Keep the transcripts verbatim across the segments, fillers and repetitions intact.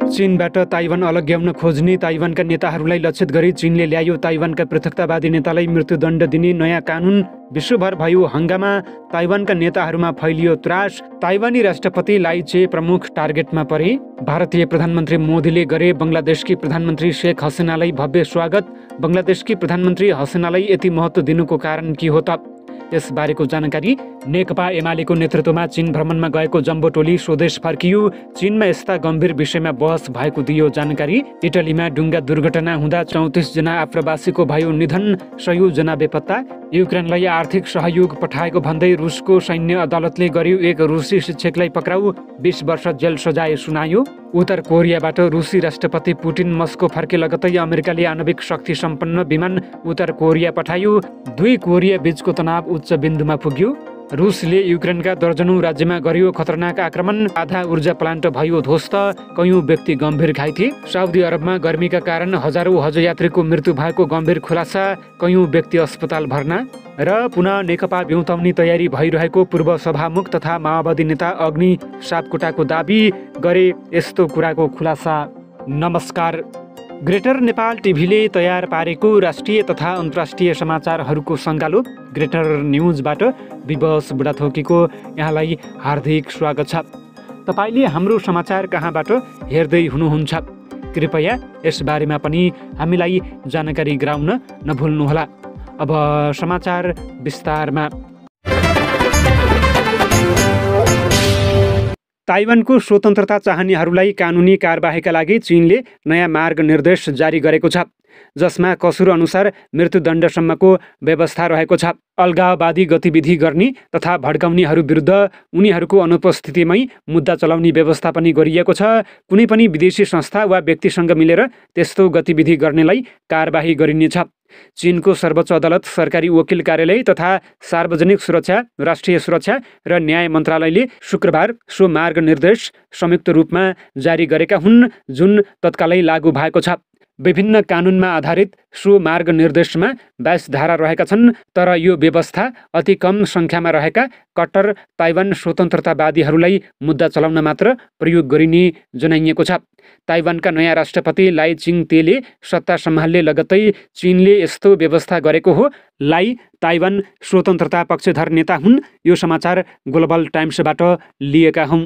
चीनबाट ताइवान अलग्याउन खोज्ने ताइवानका नेताहरूलाई लक्षित गरी चीनले ल्यायो ताइवानका पृथकतावादी नेतालाई मृत्युदण्ड दिने नयाँ कानुन। विश्वभर भयो हङ्गामा, ताइवानका नेताहरूमा फैलियो त्रास। ताइवानी राष्ट्रपति लाई चे प्रमुख टार्गेटमा परे। भारतीय प्रधानमन्त्री मोदीले गरे बङ्गलादेशकी प्रधानमन्त्री शेख हसिनालाई भव्य स्वागत। बङ्गलादेशकी प्रधानमन्त्री हसिनालाई यति महत्त्व दिनुको कारण के हो त? यसबारेको जानकारी। नेकपा एमालेको नेतृत्वमा चीन भ्रमणमा गएको जम्बो टोली स्वदेश फर्कियो। चीनमा यस्ता गम्भीर विषयमा बहस भएको दियो जानकारी। इटलीमा डुङ्गा दुर्घटना हुँदा चौतिस जना आप्रवासीको भयो निधन, सय जना बेपत्ता। युक्रेनलाई आर्थिक सहयोग पठाएको भन्दै रुसको सैन्य अदालतले गर्यो एक रुसी शिक्षकलाई पक्राउ, बीस वर्ष जेल सजाय सुनायो। उत्तर कोरियाबाट रुसी राष्ट्रपति पुटिन मस्को फर्के लगतै अमेरिकाले आणविक शक्ति सम्पन्न विमान उत्तर कोरिया पठायो। दुई कोरिया बीचको तनाव उच्च बिन्दुमा पुग्यो। रुसले युक्रेनका दर्जनौं राज्यमा गर्यो खतरनाक आक्रमण, आधा ऊर्जा प्लान्ट भयो ध्वस्त, कयौं व्यक्ति गम्भीर घाइते। साउदी अरबमा गर्मीका कारण हजारौं हज यात्रीको मृत्यु भएको गम्भीर खुलासा, कयौं व्यक्ति अस्पताल भर्ना। र पुनः नेकपा ब्युताउने तयारी भइरहेको पूर्व सभामुख तथा माओवादी नेता अग्नि सापकोटाको दाबी गरे यस्तो कुराको खुलासा। नमस्कार। ग्रेटर नेपाल टिभीले तयार पारेको राष्ट्रिय तथा अन्तर्राष्ट्रिय समाचारहरूको सङ्गालो ग्रेटर न्युजबाट विवश बुढाथोकीको यहाँलाई हार्दिक स्वागत छ। तपाईँले हाम्रो समाचार कहाँबाट हेर्दै हुनुहुन्छ कृपया यसबारेमा पनि हामीलाई जानकारी गराउन नभुल्नुहोला। अब समाचार विस्तारमा। ताइवानको स्वतन्त्रता चाहनेहरूलाई कानुनी कारबाहीका लागि चीनले नयाँ मार्ग निर्देश जारी गरेको छ, जसमा कसुर अनुसार मृत्युदण्डसम्मको व्यवस्था रहेको छ। अलगाववादी गतिविधि गर्ने तथा भड्काउनेहरू विरुद्ध उनीहरूको अनुपस्थितिमै मुद्दा चलाउने व्यवस्था पनि गरिएको छ। कुनै पनि विदेशी संस्था वा व्यक्तिसँग मिलेर त्यस्तो गतिविधि गर्नेलाई कारबाही गरिनेछ। चीनको सर्वोच्च अदालत, सरकारी वकिल कार्यालय तथा सार्वजनिक सुरक्षा, राष्ट्रिय सुरक्षा र न्याय मन्त्रालयले शुक्रबार सो मार्ग निर्देश संयुक्त रूपमा जारी गरेका हुन्, जुन तत्कालै लागू भएको छ। विभिन्न कानुनमा आधारित सो मार्ग निर्देशमा बाइस धारा रहेका छन्, तर यो व्यवस्था अति कम सङ्ख्यामा रहेका कट्टर ताइवान स्वतन्त्रतावादीहरूलाई मुद्दा चलाउन मात्र प्रयोग गरिने जनाइएको छ। ताइवानका नयाँ राष्ट्रपति लाई चिङ-तेले सत्ता सम्हाल्ने लगत्तै चीनले यस्तो व्यवस्था गरेको हो। लाई ताइवान स्वतन्त्रता पक्षधर नेता हुन्। यो समाचार ग्लोबल टाइम्सबाट लिएका हौँ।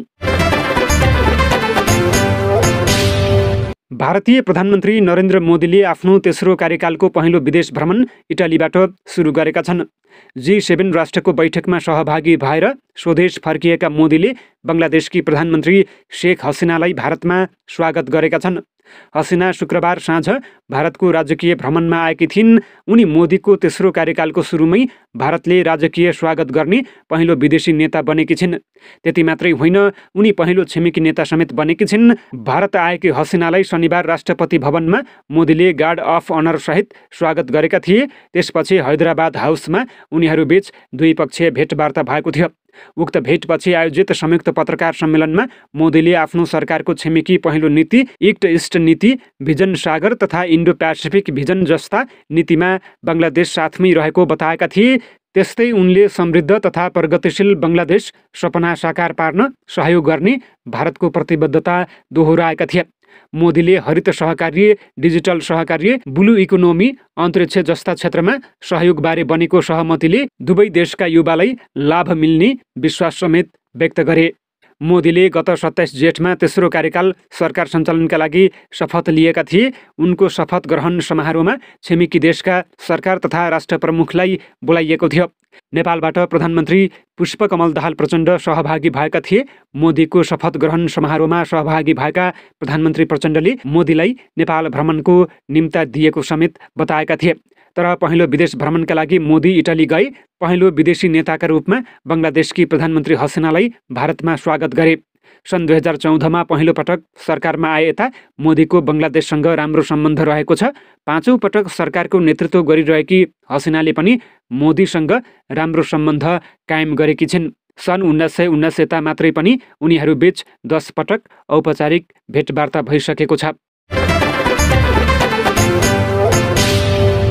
भारतीय प्रधानमन्त्री नरेन्द्र मोदीले आफ्नो तेस्रो कार्यकालको पहिलो विदेश भ्रमण इटालीबाट सुरु गरेका छन्। जी सेभेन राष्ट्रको बैठकमा सहभागी भएर स्वदेश फर्किएका मोदीले बङ्गलादेशकी प्रधानमन्त्री शेख हसिनालाई भारतमा स्वागत गरेका छन्। हसिना शुक्रबार साँझ भारतको राजकीय भ्रमणमा आएकी थिइन्। उनी मोदीको तेस्रो कार्यकालको सुरुमै भारतले राजकीय स्वागत गर्ने पहिलो विदेशी नेता बनेकी छिन्। त्यति मात्रै होइन, उनी पहिलो छिमेकी नेता समेत बनेकी छिन्। भारत आएकी हसिनालाई शनिबार राष्ट्रपति भवनमा मोदीले गार्ड अफ अनर सहित स्वागत गरेका थिए। त्यसपछि हैदराबाद हाउसमा उनीहरूबीच द्विपक्षीय भेटवार्ता भएको थियो। उक्त भेटपछि आयोजित संयुक्त पत्रकार सम्मेलनमा मोदीले आफ्नो सरकारको छिमेकी पहिलो नीति, इक्ट इस्ट नीति, भिजन सागर तथा इन्डो पेसिफिक भिजन जस्ता नीतिमा बङ्गलादेश साथमै रहेको बताएका थिए। त्यस्तै उनले समृद्ध तथा प्रगतिशील बङ्गलादेश सपना साकार पार्न सहयोग गर्ने भारतको प्रतिबद्धता दोहोऱ्याएका थिए। मोदीले हरित सहकार्य, डिजिटल सहकार्य, ब्लू इकोनोमी, अन्तरिक्ष जस्ता क्षेत्रमा सहयोगबारे बनेको सहमतिले दुवै देशका युवालाई लाभ मिल्ने विश्वास समेत व्यक्त गरे। मोदीले गत सत्ताइस जेठमा तेस्रो कार्यकाल सरकार सञ्चालनका लागि शपथ लिएका थिए। उनको शपथ ग्रहण समारोहमा छिमेकी देशका सरकार तथा राष्ट्र प्रमुखलाई बोलाइएको थियो। नेपालबाट प्रधानमन्त्री पुष्पकमल दाहाल प्रचण्ड सहभागी भएका थिए। मोदीको शपथ ग्रहण समारोहमा सहभागी भएका प्रधानमन्त्री प्रचण्डले मोदीलाई नेपाल भ्रमणको निम्ता दिएको समेत बताएका थिए। तर पहिलो विदेश भ्रमणका लागि मोदी इटाली गए। पहिलो विदेशी नेताका रूपमा बङ्गलादेशकी प्रधानमन्त्री हसिनालाई भारतमा स्वागत गरे। सन् दुई हजार चौधमा पहिलो पटक सरकारमा आए यता मोदीको बङ्गलादेशसँग राम्रो सम्बन्ध रहेको छ। पाँचौँ पटक सरकारको नेतृत्व गरिरहेकी हसिनाले पनि मोदीसँग राम्रो सम्बन्ध कायम गरेकी छिन्। सन् उन्नाइस सय उन्नाइस यता मात्रै पनि उनीहरूबीच दस पटक औपचारिक भेटवार्ता भइसकेको छ।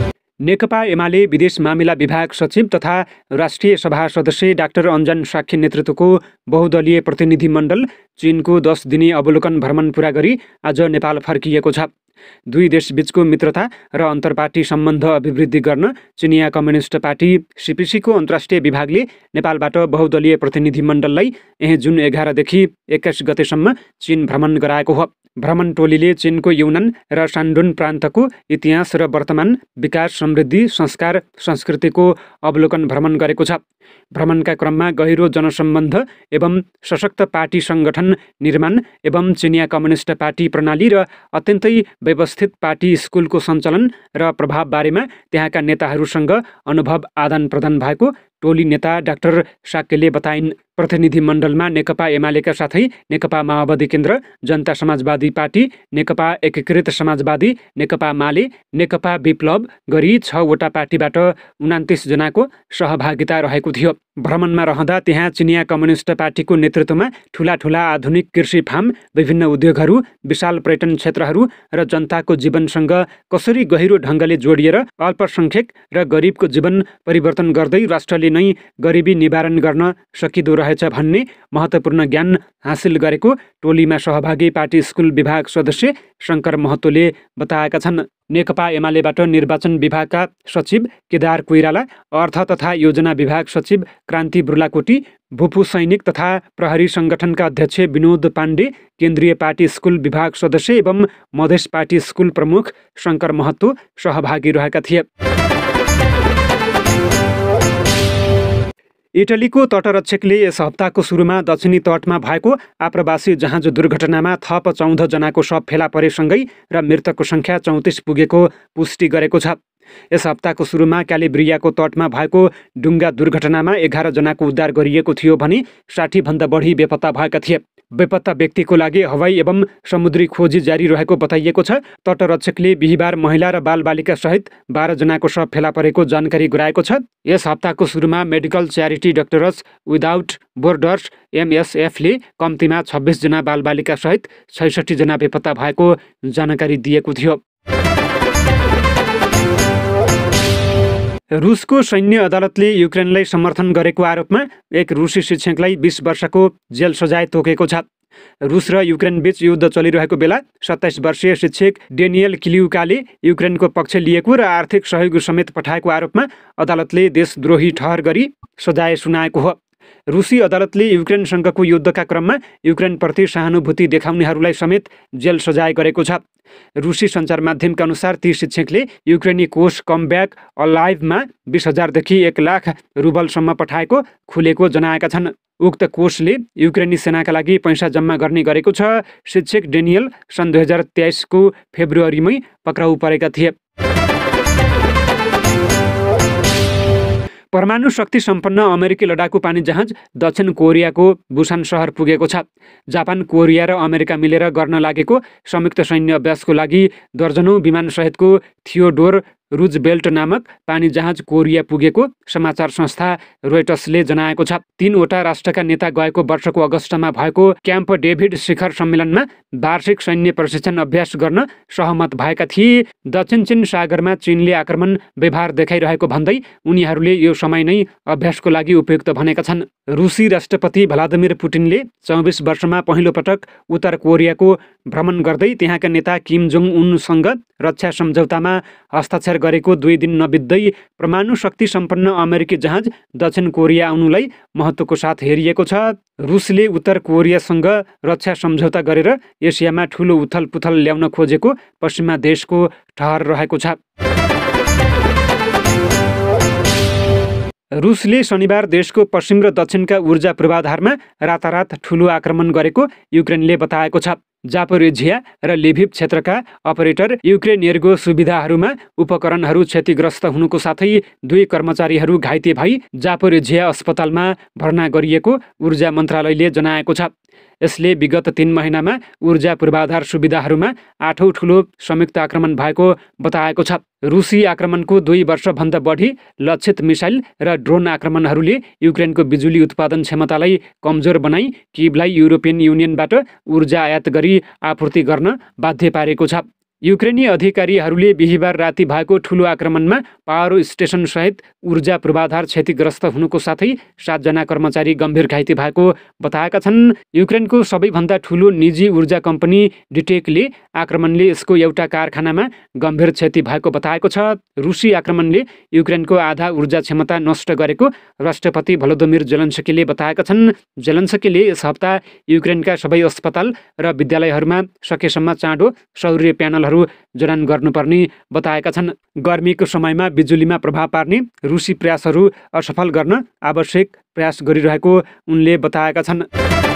नेकपा एमाले विदेश मामिला विभाग सचिव तथा राष्ट्रिय सभा सदस्य डाक्टर अञ्जन साक्य नेतृत्वको बहुदलीय प्रतिनिधिमण्डल चीनको दस दिने अवलोकन भ्रमण पूरा गरी आज नेपाल फर्किएको छ। दुई देशबीचको मित्रता र अन्तर्पार्टी सम्बन्ध अभिवृद्धि गर्न चिनिया कम्युनिस्ट पार्टी सीपीसीको अन्तर्राष्ट्रिय विभागले नेपालबाट बहुदलीय प्रतिनिधिमण्डललाई यही जुन एघारदेखि एक्काइस गतेसम्म चीन भ्रमण गराएको हो। भ्रमण टोलीले चीनको युनान र सान्डुन प्रान्तको इतिहास र वर्तमान विकास, समृद्धि, संस्कार, संस्कृतिको अवलोकन भ्रमण गरेको छ। भ्रमणका क्रममा गहिरो जनसम्बन्ध एवं सशक्त पार्टी सङ्गठन निर्माण एवं चिनिया कम्युनिस्ट पार्टी प्रणाली र अत्यन्तै व्यवस्थित पार्टी स्कुलको सञ्चालन र प्रभाव बारेमा त्यहाँका नेताहरूसँग अनुभव आदान प्रदान भएको टोली नेता डाक्टर साक्यले बताइन्। प्रतिनिधिमण्डलमा नेकपा एमालेका साथै नेकपा माओवादी केन्द्र, जनता समाजवादी पार्टी, नेकपा एकीकृत समाजवादी, नेकपा माले, नेकपा विप्लव गरी छवटा पार्टीबाट उनान्तिस जनाको सहभागिता रहेको थियो। भ्रमणमा रहँदा त्यहाँ चिनिया कम्युनिस्ट पार्टीको नेतृत्वमा ठुला ठुला आधुनिक कृषि फार्म, विभिन्न उद्योगहरू, विशाल पर्यटन क्षेत्रहरू र जनताको जीवनसँग कसरी गहिरो ढङ्गले जोडिएर अल्पसङ्ख्यक र गरिबको जीवन परिवर्तन गर्दै राष्ट्रले नै गरिबी निवारण गर्न सकिँदो रहेछ भन्ने महत्त्वपूर्ण ज्ञान हासिल गरेको टोलीमा सहभागी पार्टी स्कुल विभाग सदस्य शङ्कर महतोले बताएका छन्। नेकपा एमालेबाट निर्वाचन विभागका सचिव केदार कोइराला, अर्थ तथा योजना विभाग सचिव क्रान्ति बुर्लाकोटी, भूपू सैनिक तथा प्रहरी सङ्गठनका अध्यक्ष विनोद पाण्डे, केन्द्रीय पार्टी स्कुल विभाग सदस्य एवं मधेस पार्टी स्कुल प्रमुख शङ्कर महतो सहभागी रहेका थिए। इटलीको तटरक्षकले यस हप्ताको सुरुमा दक्षिणी तटमा भएको आप्रवासी जहाज दुर्घटनामा थप चौध जनाको शव फेला परेसँगै र मृतकको सङ्ख्या चौतिस पुगेको पुष्टि गरेको छ। यस हप्ताको सुरुमा क्यालिब्रियाको तटमा भएको डुङ्गा दुर्घटनामा एघार जनाको उद्धार गरिएको थियो भने साठी भन्दा बढी बेपत्ता भएका थिए। बेपत्ता व्यक्तिको लागि हवाई एवं समुद्री खोजी जारी रहेको बताइएको छ। तटरक्षकले बिहिबार महिला र बालबालिका सहित बाह्र जनाको शव फेला परेको जानकारी गराएको छ। यस हप्ताको सुरुमा medical charity doctors without borders एमएसएफले कम्तीमा छब्बिस जना बालबालिका सहित छैसठी जना बेपत्ता भएको जानकारी दिएको थियो। रुसको सैन्य अदालतले युक्रेनलाई समर्थन गरेको आरोपमा एक रुसी शिक्षकलाई बीस वर्षको जेल सजाय तोकेको छ। रुस र युक्रेन बीच युद्ध चलिरहेको बेला सत्ताइस वर्षीय शिक्षक डेनियल किलिउकाले युक्रेनको पक्ष लिएको र आर्थिक सहयोग समेत पठाएको आरोपमा अदालतले देशद्रोही ठहर गरी सजाय सुनाएको हो। रुसी अदालतले युक्रेनसँगको युद्धका क्रममा युक्रेनप्रति सहानुभूति देखाउनेहरूलाई समेत जेल सजाय गरेको छ। रुसी सञ्चार माध्यमका अनुसार ती शिक्षकले युक्रेनी कोष कमब्याक अलाइभमा बिस हजारदेखि एक लाख रुबलसम्म पठाएको खुलेको जनाएका छन्। उक्त कोषले युक्रेनी सेनाका लागि पैसा जम्मा गर्ने गरेको छ। शिक्षक डेनियल सन् दुई हजार तेइसको फेब्रुअरीमै पक्राउ परेका थिए। परमाणु शक्ति सम्पन्न अमेरिकी लडाकु पानी जहाज दक्षिण कोरियाको बुसान सहर पुगेको छ। जापान, कोरिया र अमेरिका मिलेर गर्न लागेको संयुक्त सैन्य अभ्यासको लागि दर्जनौं विमानसहितको थियोडोर रुजवेल्ट नामक पानी जहाज कोरिया पुगेको समाचार संस्था रोयटर्सले जनाएको छ। तीनवटा राष्ट्रका नेता गएको वर्षको अगस्तमा भएको क्याम्प डेभिड शिखर सम्मेलनमा वार्षिक सैन्य प्रशिक्षण अभ्यास गर्न सहमत भएका थिए। दक्षिण चीन सागरमा चीनले आक्रमण व्यवहार देखाइरहेको भन्दै उनीहरूले यो समय नै अभ्यासको लागि उपयुक्त भनेका छन्। रुसी राष्ट्रपति भ्लादिमिर पुटिनले चौबिस वर्षमा पहिलो पटक उत्तर कोरियाको भ्रमण गर्दै त्यहाँका नेता किम जोङ उनसँग रक्षा सम्झौतामा हस्ताक्षर गरेको दुई दिन नबित्दै परमाणु शक्ति सम्पन्न अमेरिकी जहाज दक्षिण कोरिया आउनुलाई महत्त्वको साथ हेरिएको छ। रुसले उत्तर कोरियासँग रक्षा सम्झौता गरेर एसियामा ठूलो उथल पुथल ल्याउन खोजेको पश्चिमा देशको ठहर रहेको छ। रुसले शनिबार देशको पश्चिम र दक्षिणका ऊर्जा पूर्वाधारमा रातारात ठूलो आक्रमण गरेको युक्रेनले बताएको छ। जापोरिझिया र लिभिभ क्षेत्रका अपरेटर युक्रेनियरको सुविधाहरूमा उपकरणहरू क्षतिग्रस्त हुनुको साथै दुई कर्मचारीहरू घाइते भई जापोरिझिया अस्पतालमा भर्ना गरिएको ऊर्जा मन्त्रालयले जनाएको छ। यसले विगत तीन महिनामा ऊर्जा पूर्वाधार सुविधाहरूमा आठौं ठूलो संयुक्त आक्रमण भएको बताएको छ। रुसी आक्रमणको दुई वर्षभन्दा बढी लक्षित मिसाइल र ड्रोन आक्रमणहरूले युक्रेनको बिजुली उत्पादन क्षमतालाई कमजोर बनाई किभलाई युरोपियन युनियनबाट ऊर्जा आयात गरी आपूर्ति गर्न बाध्य पारेको छ। युक्रेनी अधिकारीहरूले बिहिबार राति भएको ठूलो आक्रमणमा पावर स्टेसन सहित ऊर्जा पूर्वाधार क्षतिग्रस्त हुनुको साथै सातजना कर्मचारी गम्भीर घाइते भएको बताएका छन्। युक्रेनको सबैभन्दा ठूलो निजी ऊर्जा कम्पनी डिटेकले आक्रमणले यसको एउटा कारखानामा गम्भीर क्षति भएको बताएको छ। रुसी आक्रमणले युक्रेनको आधा ऊर्जा क्षमता नष्ट गरेको राष्ट्रपति भलोदिमिर जेलेन्स्कीले बताएका छन्। जेलेन्स्कीले यस हप्ता युक्रेनका सबै अस्पताल र विद्यालयहरूमा सकेसम्म चाँडो सौर्य प्यानलहरू जडान गर्नुपर्ने बताएका छन्। गर्मीको समयमा बिजुलीमा प्रभाव पार्ने रुसी प्रयासहरू असफल गर्न आवश्यक प्रयास गरिरहेको उनले बताएका छन्।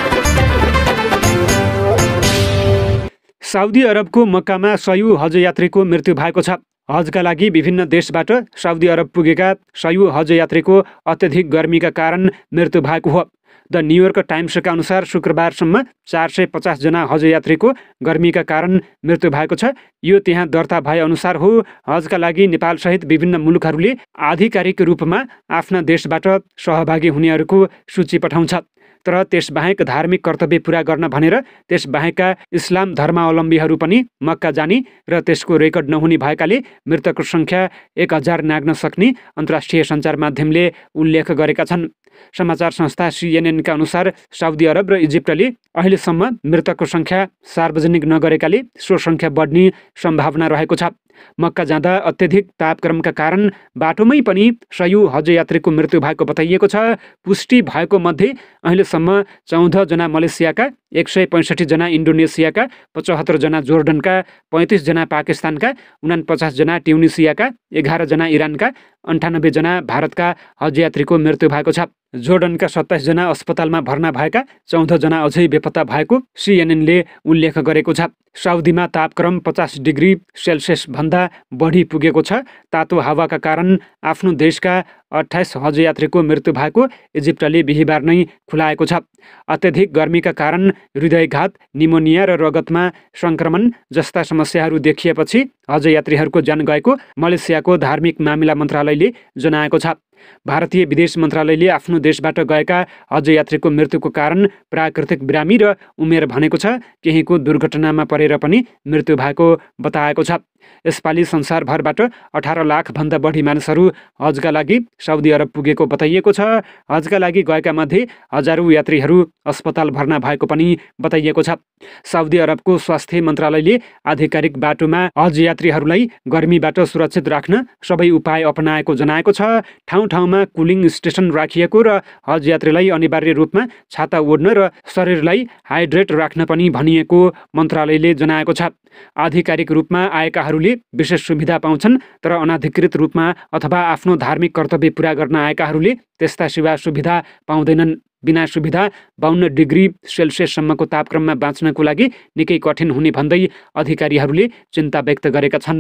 साउदी अरबको मक्कामा सयौं हज यात्रीको मृत्यु भएको छ। हजका लागि विभिन्न देशबाट साउदी अरब पुगेका सयौं हज यात्रीको अत्यधिक गर्मीका कारण मृत्यु भएको हो। द न्युयोर्क टाइम्सका अनुसार शुक्रबारसम्म चार सय पचासजना हज यात्रीको गर्मीका कारण मृत्यु भएको छ। यो त्यहाँ दर्ता भए अनुसार हो। हजका लागि नेपालसहित विभिन्न मुलुकहरूले आधिकारिक रूपमा आफ्ना देशबाट सहभागी हुनेहरूको सूची पठाउँछ। तर त्यसबाहेक धार्मिक कर्तव्य पूरा गर्न भनेर त्यसबाहेकका इस्लाम धर्मावलम्बीहरू पनि मक्का जाने र त्यसको रेकर्ड नहुने भएकाले मृतकको सङ्ख्या एक हजार नाग्न सक्ने अन्तर्राष्ट्रिय सञ्चार माध्यमले उल्लेख गरेका छन्। समाचार संस्था सिएनएनका अनुसार साउदी अरब र इजिप्टले अहिलेसम्म मृतकको सङ्ख्या सार्वजनिक नगरेकाले सो सङ्ख्या बढ्ने सम्भावना रहेको छ। मक्का जाँदा अत्यधिक तापक्रमका कारण बाटोमै पनि सयौं हज यात्रीको मृत्यु भएको बताइएको छ। पुष्टि भएको मध्ये अहिलेसम्म चौधजना मलेसियाका, एक सय पैँसठीजना इन्डोनेसियाका, पचहत्तरजना जोर्डनका, पैँतिसजना पाकिस्तानका, उनापचासजना ट्युनिसियाका, एघारजना इरानका, अन्ठानब्बेजना भारतका हज यात्रीको मृत्यु भएको छ। जोर्डनका सत्ताइसजना अस्पतालमा भर्ना भएका, चौधजना अझै बेपत्ता भएको सिएनएनले उल्लेख गरेको छ। साउदीमा तापक्रम पचास डिग्री सेल्सियस भन्दा बढी पुगेको छ। तातो हावाका कारण आफ्नो देशका अठाइस हज यात्रीको मृत्यु भएको इजिप्टले बिहिबार नै खुलाएको छ। अत्यधिक गर्मीका कारण हृदयघात, निमोनिया र रगतमा सङ्क्रमण जस्ता समस्याहरू देखिएपछि हज यात्रीहरूको ज्यान गएको मलेसियाको धार्मिक मामिला मन्त्रालयले जनाएको छ। भारतीय विदेश मन्त्रालयले आफ्नो देशबाट गएका हज यात्रीको मृत्युको कारण प्राकृतिक बिरामी र उमेर भनेको छ। केहीको दुर्घटनामा परेर पनि मृत्यु भएको बताएको छ। यसपालि संसारभरबाट अठार लाख भन्दा बढी मानिसहरू हजका लागि साउदी अरब पुगेको बताइएको छ। हजका लागि गएका मध्ये हजारौं यात्रीहरू अस्पताल भर्ना भएको पनि बताइएको छ। साउदी अरबको स्वास्थ्य मन्त्रालयले आधिकारिक बाटोमा हज यात्रीहरूलाई गर्मीबाट सुरक्षित राख्न सबै उपाय अपनाएको जनाएको छ। ठाउँ ठाउँमा कुलिङ स्टेसन राखिएको र हज यात्रीलाई अनिवार्य रूपमा छाता ओढ्न र शरीरलाई हाइड्रेट राख्न पनि भनिएको मन्त्रालयले जनाएको छ। आधिकारिक रूपमा आएकाहरूले विशेष सुविधा पाउँछन्, तर अनाधिकृत रूपमा अथवा आफ्नो धार्मिक कर्तव्य पूरा गर्न आएकाहरूले त्यस्ता सेवा सुविधा पाउँदैनन्। बिना सुविधा बाहन्न डिग्री सेल्सियससम्मको तापक्रममा बाँच्नको लागि निकै कठिन हुने भन्दै अधिकारीहरूले चिन्ता व्यक्त गरेका छन्।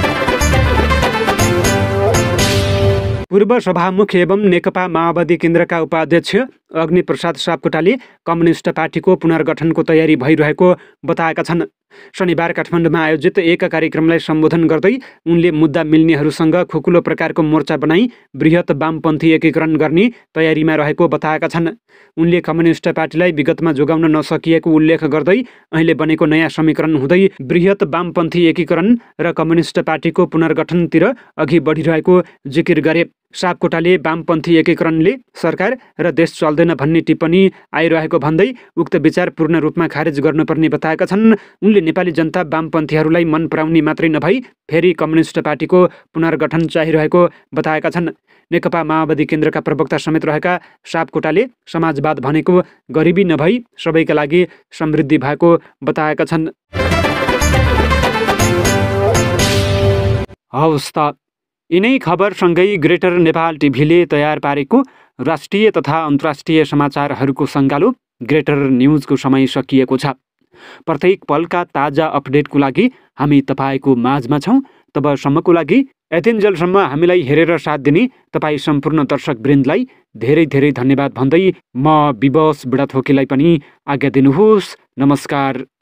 पूर्व सभामुख एवं नेकपा माओवादी केन्द्रका उपाध्यक्ष अग्निप्रसाद सापकोटाले कम्युनिस्ट पार्टीको पुनर्गठनको तयारी भइरहेको बताएका छन्। शनिबार काठमाडौँमा आयोजित एक कार्यक्रमलाई सम्बोधन गर्दै उनले मुद्दा मिल्नेहरूसँग खुकुलो प्रकारको मोर्चा बनाई बृहत वामपन्थी एकीकरण गर्ने तयारीमा रहेको बताएका छन्। उनले कम्युनिस्ट पार्टीलाई विगतमा जोगाउन नसकिएको उल्लेख गर्दै अहिले बनेको नयाँ समीकरण हुँदै बृहत वामपन्थी एकीकरण र कम्युनिस्ट पार्टीको पुनर्गठनतिर अघि बढिरहेको जिकिर गरे। सापकोटाले वामपन्थी एकीकरणले सरकार र देश चल्दैन भन्ने टिप्पणी आइरहेको भन्दै उक्त विचार पूर्ण रूपमा खारेज गर्नुपर्ने बताएका छन्। उनले नेपाली जनता वामपन्थीहरूलाई मन पराउने मात्रै नभई फेरि कम्युनिस्ट पार्टीको पुनर्गठन चाहिरहेको बताएका छन्। नेकपा माओवादी केन्द्रका प्रवक्ता समेत रहेका सापकोटाले समाजवाद भनेको गरिबी नभई सबैका लागि समृद्धि भएको बताएका छन्। हवस् त यिनै खबरसँगै ग्रेटर नेपाल टिभीले तयार पारेको राष्ट्रिय तथा अन्तर्राष्ट्रिय समाचारहरूको सङ्गालो ग्रेटर न्युजको समय सकिएको छ। प्रत्येक पलका ताजा अपडेटको लागि हामी तपाईँको माझमा छौँ। तबसम्मको लागि यतिन्जेलसम्म हामीलाई हेरेर साथ दिने तपाईँ सम्पूर्ण दर्शकवृन्दलाई धेरै धेरै धन्यवाद भन्दै म विवश बुढाथोकीलाई पनि आज्ञा दिनुहोस्। नमस्कार।